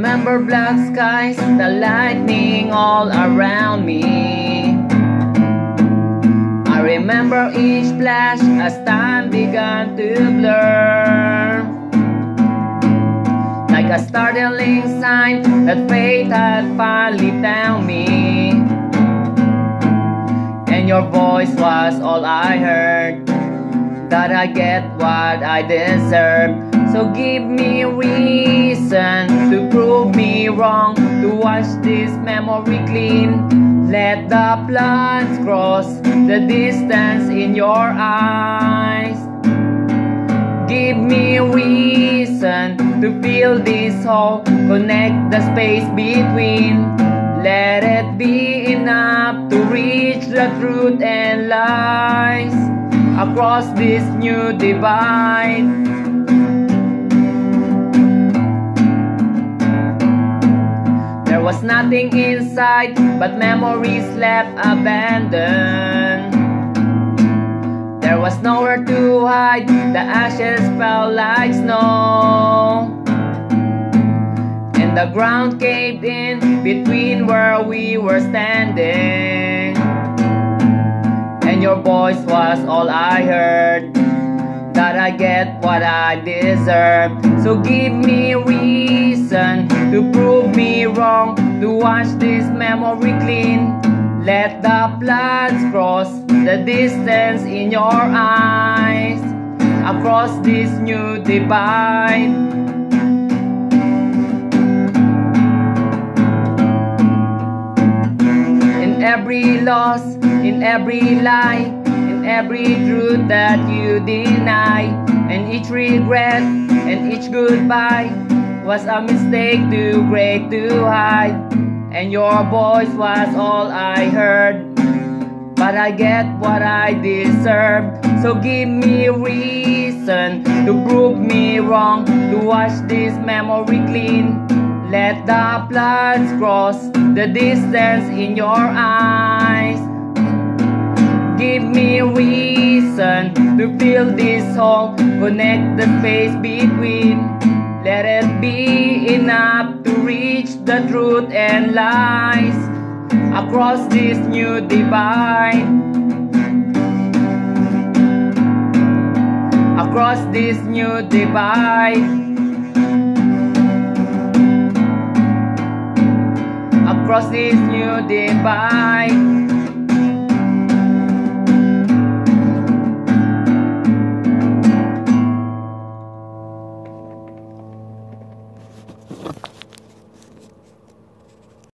remember black skies, the lightning all around me. I remember each flash as time began to blur, like a startling sign that fate had finally found me. And your voice was all I heard, that I get what I deserve. So give me reason to prove me wrong, to wash this memory clean. Let the plans cross the distance in your eyes. Give me reason to fill this hole, connect the space between. Let it be enough to reach the truth and lies across this new divide. There was nothing inside but memories left abandoned. There was nowhere to hide, the ashes fell like snow, and the ground caved in between where we were standing. And your voice was all I heard, that I get what I deserve. So give me reason to prove me wrong, to wash this memory clean. Let the plans cross the distance in your eyes across this new divide. In every loss, in every lie, in every truth that you deny, and each regret and each goodbye was a mistake too great to hide. And your voice was all I heard, but I get what I deserve. So give me reason to prove me wrong, to wash this memory clean. Let the plans cross the distance in your eyes. Give me reason to fill this hole, connect the space between. Let it be enough to reach the truth and lies across this new divide. Across this new divide. Across this new divide.